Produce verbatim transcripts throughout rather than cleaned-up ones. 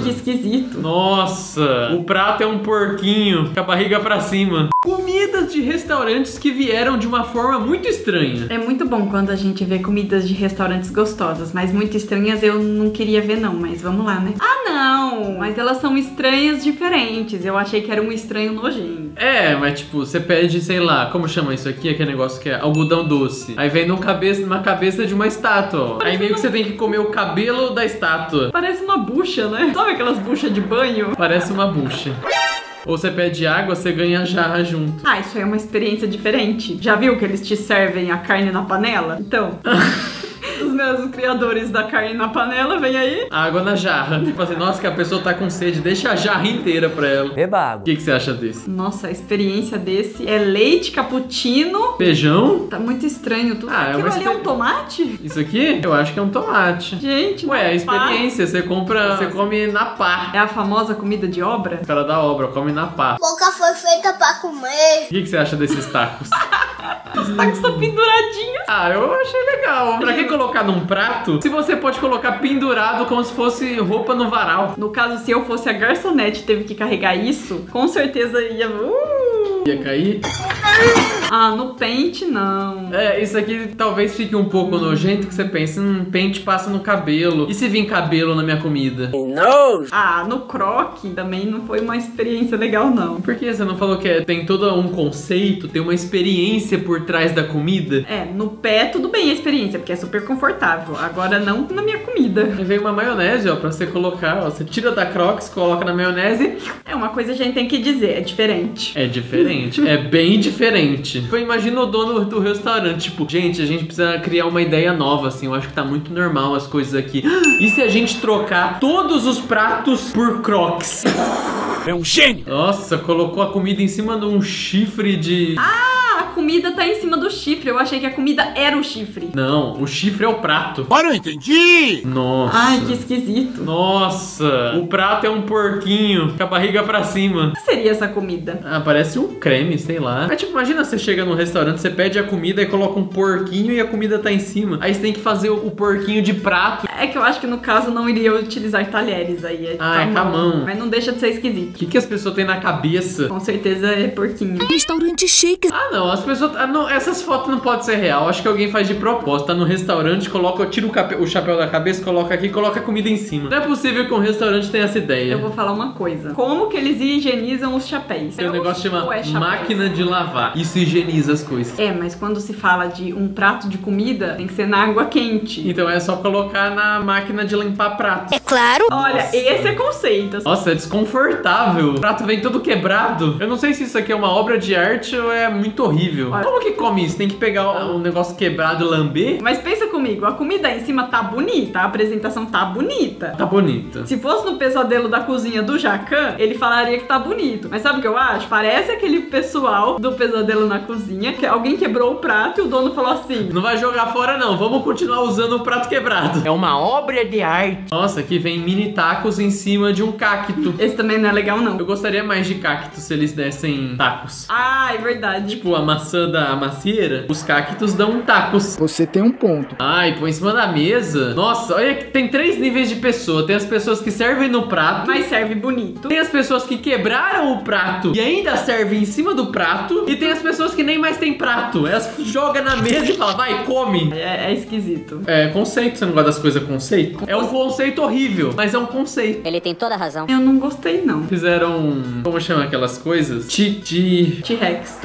que esquisito. Nossa, o prato é um porquinho com a barriga pra cima. Comidas de restaurantes que vieram de uma forma muito estranha. É muito bom quando a gente vê comidas de restaurantes gostosas, mas muito estranhas eu não queria ver não, mas vamos lá, né? Ah, não! Mas elas são estranhas diferentes. Eu achei que era um estranho nojento. É, mas tipo, você pede, sei lá, como chama isso aqui? Aquele negócio que é algodão doce. Aí vem num cabeça, numa cabeça de uma estátua. Aí meio que você tem que comer o cabelo da estátua. Parece uma bucha, né? Sabe aquelas buchas de banho? Parece uma bucha. Ou você pede água, você ganha jarra junto. Ah, isso aí é uma experiência diferente. Já viu que eles te servem a carne na panela? Então... Os meus criadores da carne na panela, vem aí. Água na jarra. Tipo assim, nossa, que a pessoa tá com sede, deixa a jarra inteira pra ela. Beba água. O que, que você acha desse? Nossa, a experiência desse é leite, cappuccino. Feijão? Tá muito estranho tudo. Ah, é Aquilo uma ali é um exper- tomate? Isso aqui? Eu acho que é um tomate. Gente, Ué, a na experiência, você compra, Nossa. você come na pá. pá. É a famosa comida de obra? O cara da obra, come na pá. Boca foi feita pra comer. O que, que você acha desses tacos? Os tacos estão penduradinhos. Ah, eu achei legal. Pra que colocar num prato se você pode colocar pendurado como se fosse roupa no varal? No caso, se eu fosse a garçonete e teve que carregar isso, com certeza ia... Uh! Ia cair? Ah, no pente não. É, isso aqui talvez fique um pouco nojento, que você pensa, hum, pente passa no cabelo. E se vir cabelo na minha comida? Nojo. Ah, no croque também não foi uma experiência legal, não. Por que você não falou que é, tem todo um conceito, tem uma experiência por trás da comida? É, no pé tudo bem a experiência, porque é super confortável. Agora não na minha comida. Aí vem uma maionese, ó, pra você colocar, ó. Você tira da Crocs, coloca na maionese. É uma coisa que a gente tem que dizer, é diferente. É diferente, é bem diferente. Tipo, imagina o dono do restaurante, tipo, gente, a gente precisa criar uma ideia nova, assim, eu acho que tá muito normal as coisas aqui. E se a gente trocar todos os pratos por Crocs? É um gênio. Nossa, colocou a comida em cima de um chifre de... Ah, a comida tá em cima do chifre. Eu achei que a comida era o chifre. Não, o chifre é o prato. Agora eu entendi. Nossa. Ai, que esquisito. Nossa, o prato é um porquinho com a barriga pra cima. O que seria essa comida? Ah, parece um creme, sei lá. É tipo, imagina você chega num restaurante, você pede a comida e coloca um porquinho e a comida tá em cima. Aí você tem que fazer o, o porquinho de prato. É que eu acho que no caso não iria utilizar talheres aí. É Ah, é com a mão. Mas não deixa de ser esquisito. O que, que as pessoas têm na cabeça? Com certeza é porquinho. Restaurante chique. Ah, não, as pessoas... ah, não, essas fotos não podem ser real. Acho que alguém faz de propósito. Tá no restaurante, coloca, tira o, cape, o chapéu da cabeça, coloca aqui e coloca a comida em cima. Não é possível que um restaurante tenha essa ideia. Eu vou falar uma coisa. Como que eles higienizam os chapéus? Tem um É negócio os- chama ou é chapéus? máquina de lavar. Isso higieniza as coisas. É, mas quando se fala de um prato de comida, tem que ser na água quente. Então é só colocar na máquina de limpar prato. É claro. Olha, Nossa. esse é conceito. Nossa, é desconfortável. O prato vem todo quebrado. Eu não sei se isso aqui é uma obra de arte ou é muito horrível. Olha. Como que come isso? Tem que pegar o negócio quebrado e lamber? Mas pensa comigo, a comida em cima tá bonita, a apresentação tá bonita. Tá bonita. Se fosse no pesadelo da cozinha do Jacan, ele falaria que tá bonito. Mas sabe o que eu acho? Parece aquele pessoal do pesadelo na cozinha, que alguém quebrou o prato e o dono falou assim: Não vai jogar fora não, vamos continuar usando o prato quebrado. É uma obra de arte. Nossa, aqui vem mini tacos em cima de um cacto. esse também não é legal não. Eu gostaria mais de cacto se eles dessem tacos. Ah, é verdade. Tipo a maçã da macieira, os cactos dão tacos. Você tem um ponto. Ai, põe em cima da mesa. Nossa, olha que tem três níveis de pessoa. Tem as pessoas que servem no prato. Mas serve bonito. Tem as pessoas que quebraram o prato e ainda servem em cima do prato. E tem as pessoas que nem mais tem prato. Elas jogam na mesa e falam, vai, come. É, é esquisito. É conceito, você não gosta das coisas conceito? É um conceito horrível, mas é um conceito. Ele tem toda a razão. Eu não gostei não. Fizeram, como chama aquelas coisas? Ti-ti... T-Rex.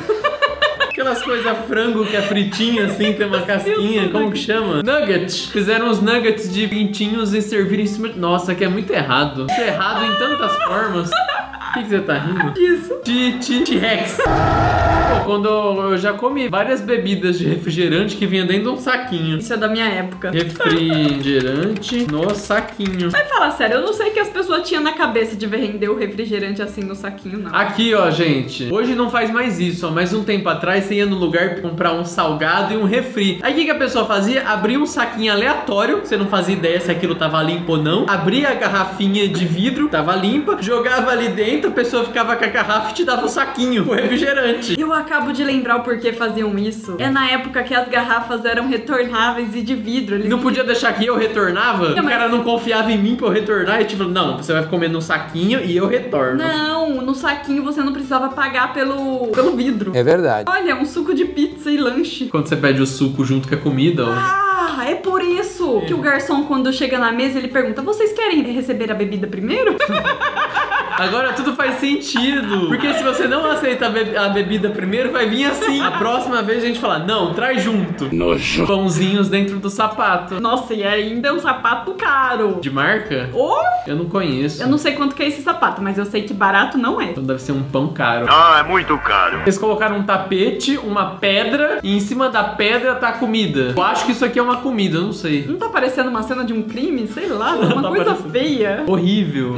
Aquelas coisas frango que é fritinho assim, tem uma casquinha, como que chama? Nuggets. Fizeram os nuggets de pintinhos e serviram em cima. Nossa, que é muito errado. Isso é errado em tantas formas. O que, que você tá rindo? Isso. T-Rex. Pô, quando eu já comi várias bebidas de refrigerante que vinha dentro de um saquinho. Isso é da minha época. Refrigerante no saquinho. Mas fala sério, eu não sei o que as pessoas tinham na cabeça de vender o refrigerante assim no saquinho, não. Aqui, ó, gente. Hoje não faz mais isso, ó. Mas um tempo atrás você ia no lugar comprar um salgado e um refri. Aí o que, que a pessoa fazia? Abria um saquinho aleatório. Você não fazia ideia se aquilo tava limpo ou não. Abria a garrafinha de vidro, tava limpa. Jogava ali dentro. momento a pessoa ficava com a garrafa e te dava o saquinho, o refrigerante. Eu acabo de lembrar o porquê faziam isso. É na época que as garrafas eram retornáveis e de vidro. Eles Não podia deixar que eu retornava? Não, O cara mas- não confiava em mim pra eu retornar e tipo, não, você vai comer no saquinho e eu retorno. Não, no saquinho você não precisava pagar pelo, pelo vidro. É verdade. Olha, um suco de pizza e lanche. Quando você pede o suco junto com a comida, ó. Ah, é por isso que o garçom, quando chega na mesa, ele pergunta: vocês querem receber a bebida primeiro? Agora tudo faz sentido. Porque se você não aceita a, be- a bebida primeiro, vai vir assim. A próxima vez a gente fala, não, traz junto. Nojo. Pãozinhos dentro do sapato. Nossa, e ainda é um sapato caro. De marca? Oh, Eu não conheço. eu não sei quanto que é esse sapato, mas eu sei que barato não é. Então deve ser um pão caro. Ah, é muito caro. Eles colocaram um tapete, uma pedra, e em cima da pedra tá a comida. Eu acho que isso aqui é uma comida, eu não sei. Não tá parecendo uma cena de um crime? Sei lá, uma Tá coisa parecendo. feia. Horrível.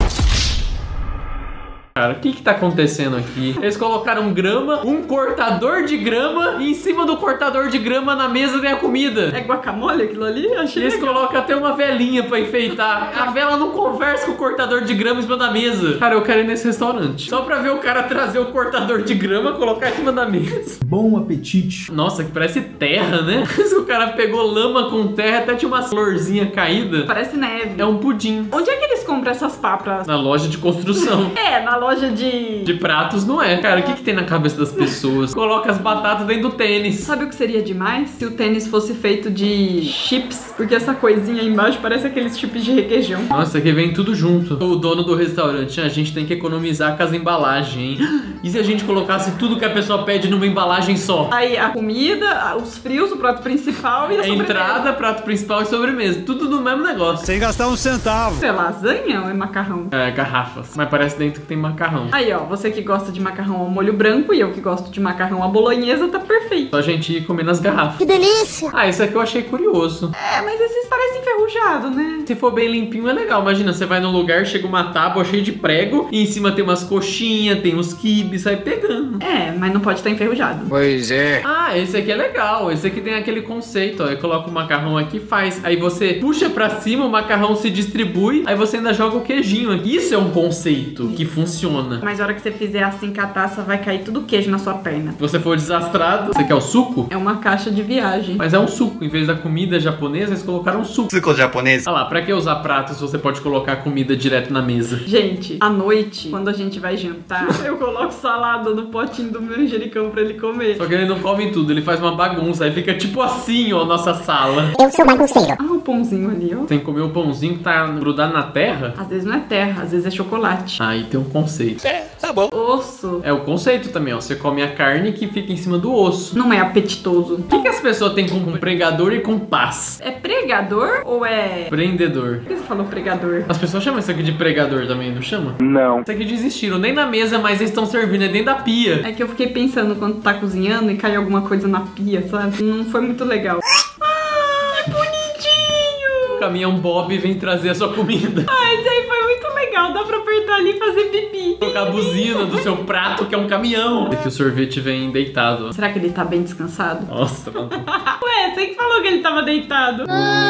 Cara, o que que tá acontecendo aqui? Eles colocaram grama, um cortador de grama, e em cima do cortador de grama na mesa tem a comida. É guacamole aquilo ali? Achei E eles legal. colocam até uma velinha pra enfeitar. A vela não conversa com o cortador de grama em cima da mesa. Cara, eu quero ir nesse restaurante. Só pra ver o cara trazer o cortador de grama, colocar em cima da mesa. Bom apetite. Nossa, que parece terra, né? O cara pegou lama com terra, até tinha uma florzinha caída. Parece neve. É um pudim. Onde é que eles compram essas papas? Na loja de construção. É, na loja de... De pratos não é. Cara, o que que tem na cabeça das pessoas? Coloca as batatas dentro do tênis. Sabe o que seria demais? Se o tênis fosse feito de chips, porque essa coisinha aí embaixo parece aqueles chips de requeijão. Nossa, aqui vem tudo junto. O dono do restaurante, a gente tem que economizar com as embalagens, hein? E se a gente colocasse tudo que a pessoa pede numa embalagem só? Aí a comida, os frios, o prato principal e a É sobremesa. entrada, prato principal e sobremesa. Tudo no mesmo negócio. Sem gastar um centavo. É lasanha ou é macarrão? É, garrafas. Mas parece dentro que tem macarrão. Aí, ó, você que gosta de macarrão ao molho branco e eu que gosto de macarrão à bolonhesa, tá perfeito. Só a gente ir comer nas garrafas. Que delícia! Ah, esse aqui eu achei curioso. É, mas esses parecem enferrujado, né? Se for bem limpinho é legal. Imagina, você vai num lugar, chega uma tábua cheia de prego e em cima tem umas coxinhas, tem uns quibes, sai pegando. É, mas não pode estar enferrujado. Pois é. Ah, esse aqui é legal. Esse aqui tem aquele conceito, ó. Eu coloco o macarrão aqui e faz. Aí você puxa pra cima, o macarrão se distribui, aí você ainda joga o queijinho aqui. Isso é um conceito que funciona. Mas a hora que você fizer assim com a taça, vai cair tudo queijo na sua perna. Se você for desastrado, você quer o suco? É uma caixa de viagem. Mas é um suco. Em vez da comida japonesa, eles colocaram um suco. Ficou japonês? Ah lá, pra que usar prato se você pode colocar a comida direto na mesa? Gente, à noite, quando a gente vai jantar, eu coloco salada no potinho do manjericão pra ele comer. Só que ele não come tudo, ele faz uma bagunça. Aí fica tipo assim, ó, a nossa sala. Eu sou bagunceiro. Ah, o pãozinho ali, ó. Tem que comer o pãozinho que tá grudado na terra. Às vezes não é terra, às vezes é chocolate. Aí tem um conceito. É, tá bom. Osso. É o conceito também, ó. Você come a carne que fica em cima do osso. Não é apetitoso. O que, que as pessoas têm com pregador e com paz? É pregador ou é... Prendedor. Por que você falou pregador? As pessoas chamam isso aqui de pregador também, não chama? Não. Isso aqui desistiram, nem na mesa, mas eles estão servindo, é dentro da pia. É que eu fiquei pensando quando tá cozinhando e cai alguma coisa na pia, sabe? Não foi muito legal. Ai, bonitinho! O caminhão Bob vem trazer a sua comida. Ah, isso aí foi muito legal. Dá pra apertar ali e fazer pipi. Tocar a buzina do seu prato, que é um caminhão. É que o sorvete vem deitado. Será que ele tá bem descansado? Nossa, mano. Ué, você que falou que ele tava deitado.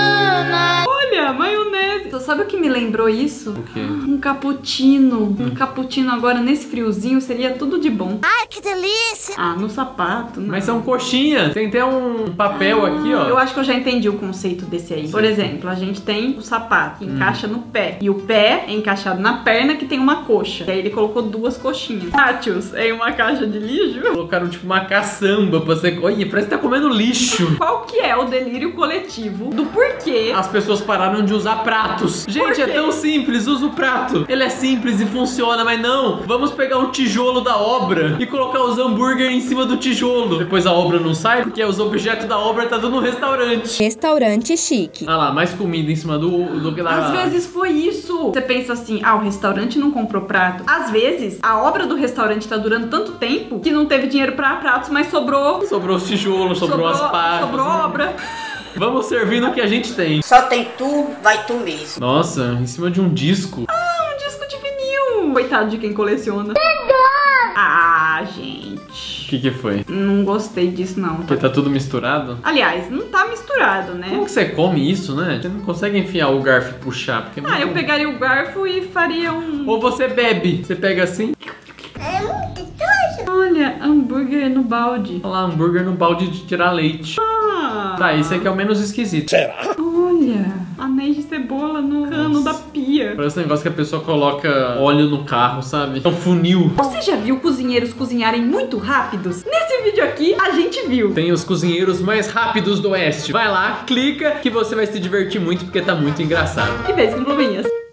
Olha, maionese. Você sabe o que me lembrou isso? O quê? Um cappuccino. Um cappuccino agora nesse friozinho seria tudo de bom. Ai, que delícia! Ah, no sapato. Não. Mas são coxinhas. Tem até um papel aqui, ó. Eu acho que eu já entendi o conceito desse aí. Por exemplo, a gente tem o sapato que encaixa no pé. E o pé é encaixado na perna que tem uma coxa. E aí ele colocou duas coxinhas. Nátios em uma caixa de lixo. Colocaram tipo uma caçamba pra você. Olha, parece que tá comendo lixo. Qual que é o delírio coletivo do porquê? As pessoas pararam de usar pratos. Gente, é quê? tão simples, usa o prato. Ele é simples e funciona, mas não. Vamos pegar o tijolo da obra e colocar os hambúrguer em cima do tijolo. Depois a obra não sai, porque os objetos da obra tá dando no restaurante. Restaurante chique. Ah lá, mais comida em cima do, do que da... Às vezes foi isso. Você pensa assim, ah, o restaurante não comprou prato. Às vezes, a obra do restaurante tá durando tanto tempo que não teve dinheiro pra pratos, mas sobrou... Sobrou os tijolos, sobrou, as pás. Sobrou obra. Vamos servir no que a gente tem. Só tem tu, vai tu mesmo. Nossa, em cima de um disco. Um disco de vinil. Coitado de quem coleciona. Ah, gente. O que que foi? Não gostei disso, não. Porque tá tudo misturado? Aliás, não tá misturado, né? Como que você come isso, né? Você não consegue enfiar o garfo e puxar, porque é Ah, muito... eu pegaria o garfo e faria um... Ou você bebe. Você pega assim, É muito doido. Olha, hambúrguer no balde. olha lá, hambúrguer no balde de tirar leite. Ah, Tá, esse aqui é o menos esquisito. olha, anéis de cebola no cano da pia. Parece um negócio que a pessoa coloca óleo no carro, sabe? É um funil. Você já viu cozinheiros cozinharem muito rápidos? Nesse vídeo aqui, a gente viu. Tem os cozinheiros mais rápidos do oeste. Vai lá, clica que você vai se divertir muito porque tá muito engraçado. E beijo com pluminhas.